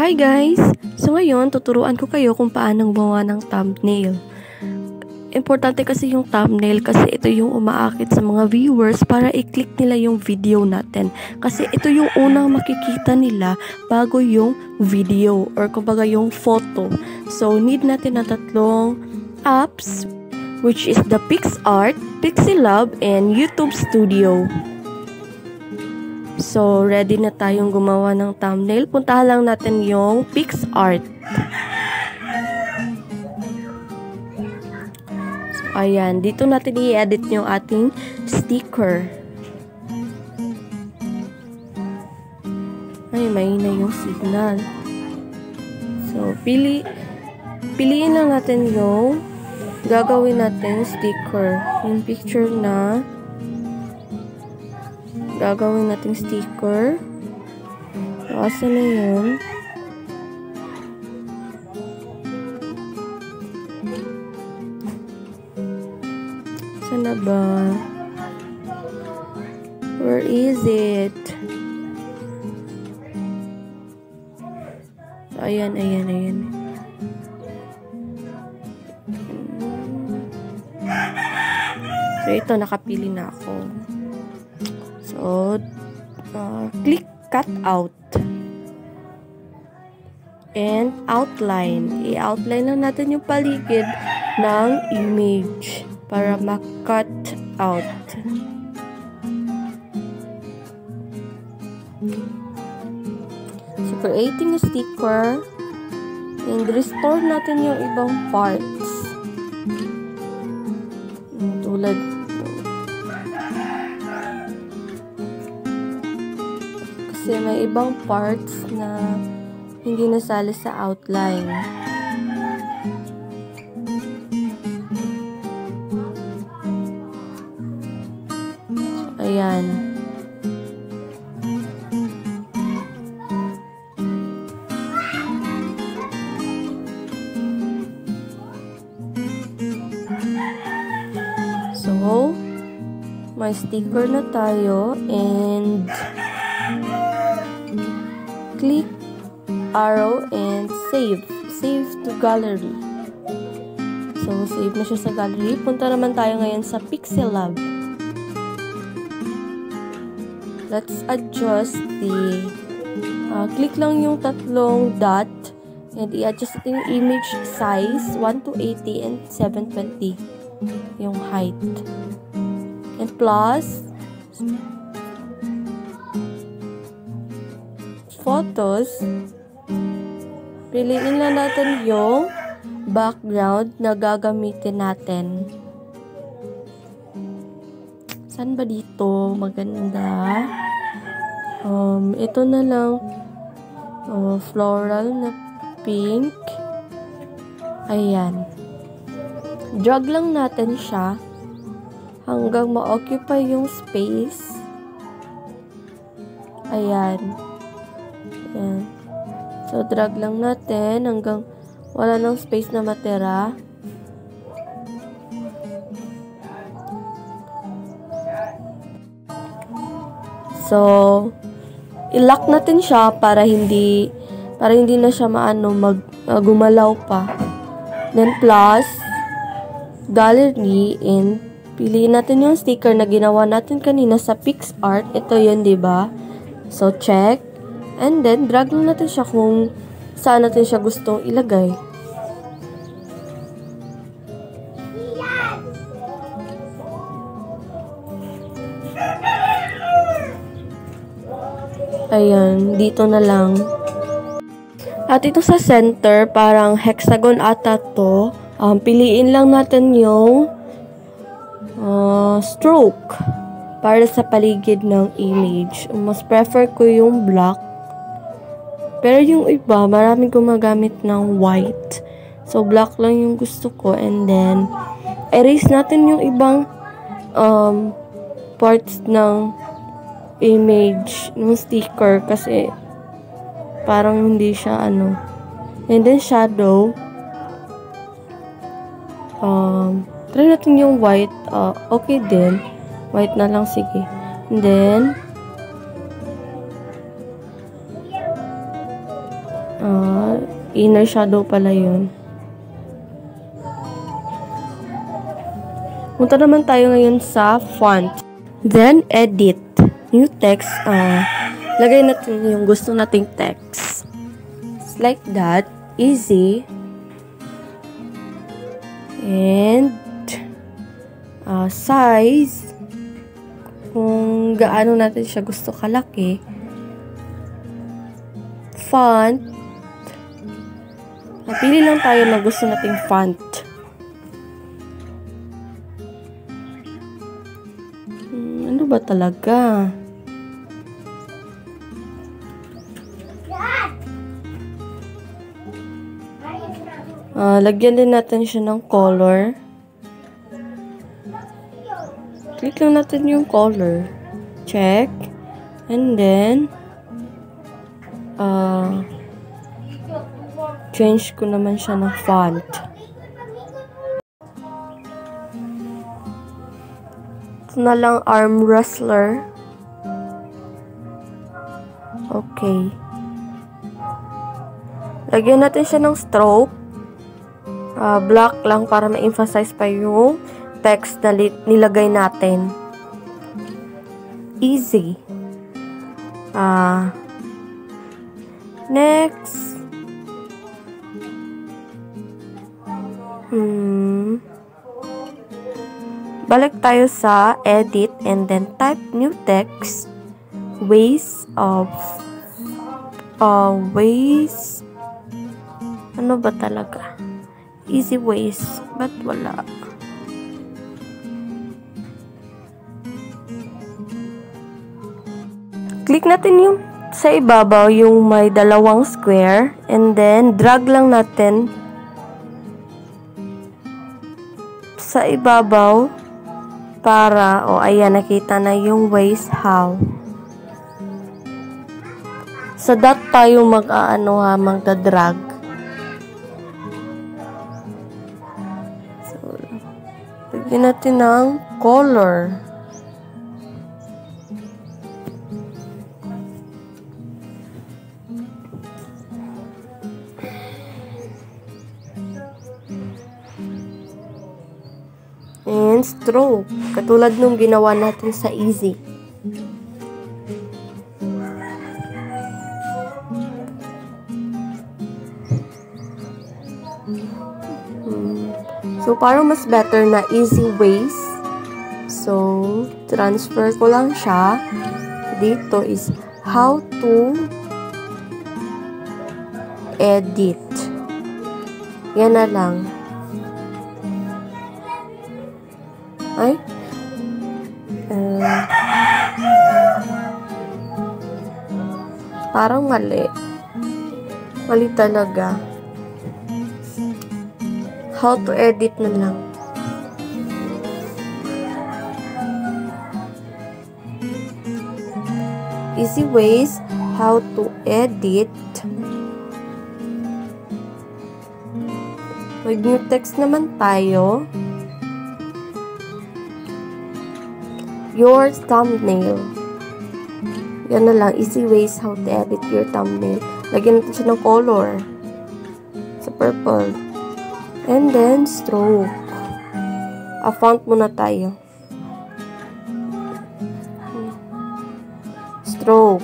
Hi guys! So ngayon, tuturuan ko kayo kung paano gumawa ng thumbnail. Importante kasi yung thumbnail kasi ito yung umaakit sa mga viewers para i-click nila yung video natin. Kasi ito yung unang makikita nila bago yung video or kumbaga yung photo. So need natin na tatlong apps which is the PicsArt, Pixelab, and YouTube Studio. So, ready na tayong gumawa ng thumbnail. Puntahan lang natin yung PicsArt. So, ayan. Dito natin i-edit yung ating sticker. Ay, mahina yung signal. So, piliin lang natin yung gagawin natin sticker. Yung picture na gagawin natin sticker. So, asa na yun? Sana ba? Where is it? So, ayan. So, ito, nakapili na ako. So, click cut out and outline. I-outline lang natin yung paligid ng image para ma-cut out. So, creating a sticker and restore natin yung ibang parts. Tulad kasi may ibang parts na hindi nasali sa outline. So, ayan. So, may sticker na tayo and click arrow and save. Save to gallery. So, save na siya sa gallery. Punta naman tayo ngayon sa Pixelab. Let's adjust the click lang yung tatlong dot and i-adjust natin yung image size 1 to 80 and 720 yung height. And plus photos, piliin lang natin yung background na gagamitin natin. Saan ba dito? Maganda. Ito na lang. Floral na pink. Ayan. Drag lang natin siya hanggang ma-occupy yung space. Ayan. Ayan. So, drag lang natin hanggang wala nang space na matira. So, i-lock natin siya para hindi na siya gumalaw pa. Then, plus, gallery and piliin natin yung sticker na ginawa natin kanina sa PicsArt. Ito yun, diba? So, check. And then, drag lang natin siya kung saan natin siya gustong ilagay. Ayan, dito na lang. At ito sa center, parang hexagon ata to. Piliin lang natin yung stroke para sa paligid ng image. Mas prefer ko yung black. Pero yung iba, maraming gumagamit ng white. So, black lang yung gusto ko. And then, erase natin yung ibang parts ng image, ng sticker. Kasi, parang hindi siya And then, shadow. Try natin yung white. Okay din. White na lang, sige. And then, Inner shadow pala yun. Punta naman tayo ngayon sa font. Then, edit. New text. Lagay natin yung gusto nating text. It's like that. Easy. And, size. Kung gaano natin siya gusto kalaki. Font. Pili lang tayo na gusto nating font. Ano ba talaga? Lagyan din natin siya ng color. Click lang natin yung color. Check. And then, change ko naman siya ng font. Ito na lang arm wrestler. Okay. Lagyan natin siya ng stroke. Black lang para ma-emphasize pa yung text na nilagay natin. Easy. Next. Balik tayo sa edit and then type new text. Ways. Ano ba talaga? Easy ways. Ba't wala? Click natin yung sa ibabaw yung may dalawang square and then drag lang natin sa ibabaw para, ayan, nakita na yung ways how. Sa dot tayo magda-drag. So, lagyan natin ng color. And stroke. Katulad nung ginawa natin sa easy. So, parang mas better na easy ways. So, transfer ko lang siya. Dito is how to edit. Yan na lang. Ay? Parang mali. Mali talaga. How to edit na lang. Easy ways how to edit. May new text naman tayo. Your thumbnail. Yan na lang. Easy ways how to edit your thumbnail. Lagyan natin siya ng color. Sa purple. And then, stroke. Font muna tayo. Stroke.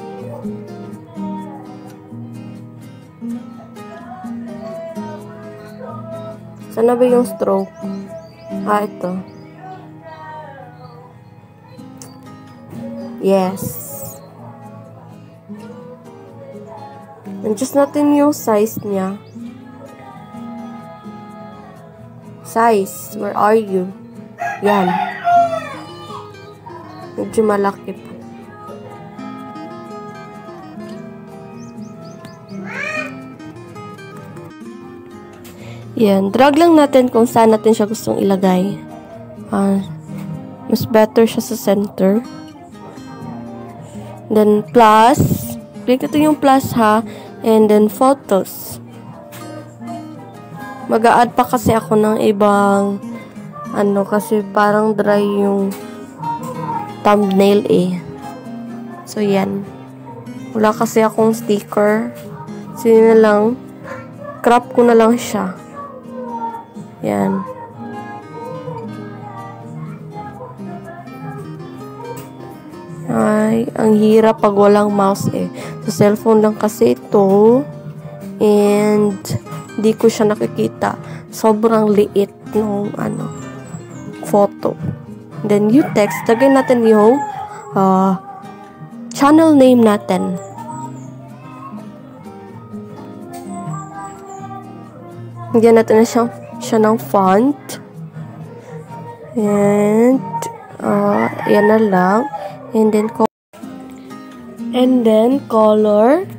Sana ba yung stroke? Ito. Yes. Adjust natin yung size niya. Size. Where are you? Yan. Medyo malaki pa. Yan. Drag lang natin kung saan natin siya gustong ilagay. Mas better siya sa center. Then, plus. Click ito yung plus ha. And then, photos. Mag-a-add pa kasi ako ng ibang kasi parang dry yung thumbnail So, yan. Wala kasi akong sticker. Sige na lang, crop ko na lang siya. Yan. Ay, ang hirap pag walang mouse eh. Sa cellphone lang kasi ito. And, di ko siya nakikita. Sobrang liit nung, photo. Then, yung text, lagay natin yung, channel name natin. Lagyan natin na siya ng font. And, yan na lang. And then color.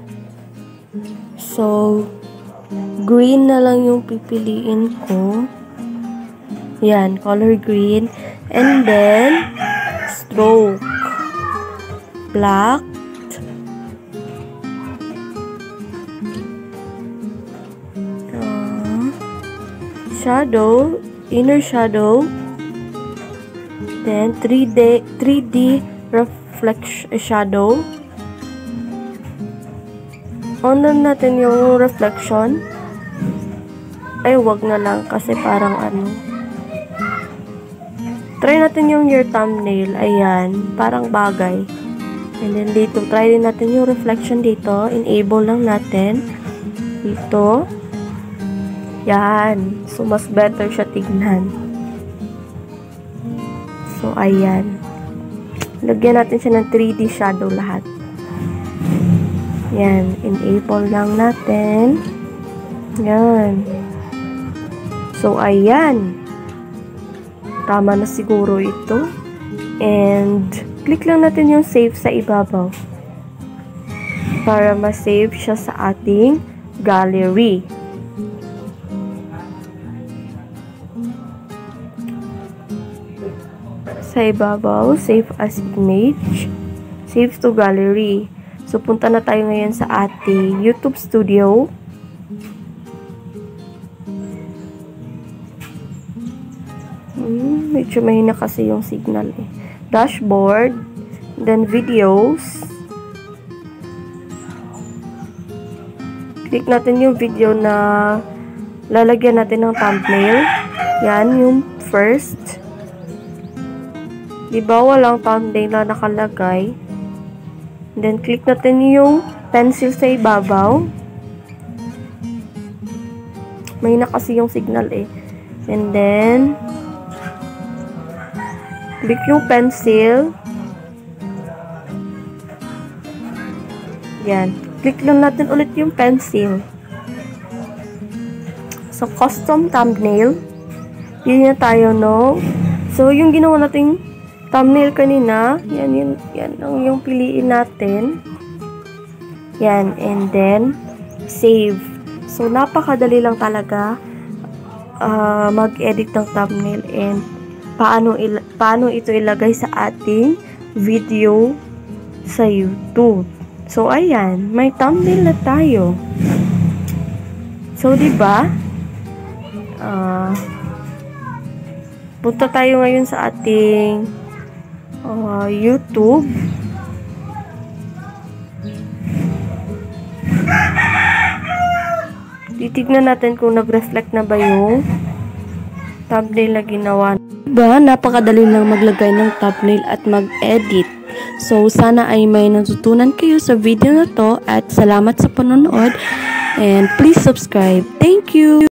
So, green na lang yung pipiliin ko. Yan, color green. And then, stroke. Black. Shadow. Inner shadow. Then, 3D reflection shadow. On na natin yung reflection. Ay, wag na lang kasi parang Try natin yung your thumbnail. Ayan, parang bagay. And then dito, try din natin yung reflection dito. Enable lang natin. Dito. Yan. So, mas better siya tignan. So, ayan. Lagyan natin siya ng 3D shadow lahat. Yan. Enable lang natin. Yan. So, ayan. Tama na siguro ito. And, click lang natin yung save sa ibabaw. Para ma-save siya sa ating gallery. Sa ibabaw, save as image, save to gallery. So, punta na tayo ngayon sa ating YouTube Studio. Medyo mahina kasi yung signal eh. Dashboard, then videos. Click natin yung video na lalagyan natin ng thumbnail. Yan, yung first. Diba walang thumbnail na nakalagay? Then, click natin yung pencil sa ibabaw. May na kasi yung signal eh. And then, click yung pencil. Yan. Click lang natin ulit yung pencil. So, custom thumbnail. Pili na tayo, no? So, yung ginawa nating thumbnail kanina, yan ang yung piliin natin. Yan, and then, save. So, napakadali lang talaga mag-edit ng thumbnail and paano ito ilagay sa ating video sa YouTube. So, ayan, may thumbnail na tayo. So, diba? Punta tayo ngayon sa ating YouTube. Titignan natin kung nag-reflect na ba yung thumbnail na ginawa. Diba? Napakadali lang maglagay ng thumbnail at mag-edit. So, sana ay may natutunan kayo sa video na to at salamat sa panonood and please subscribe. Thank you!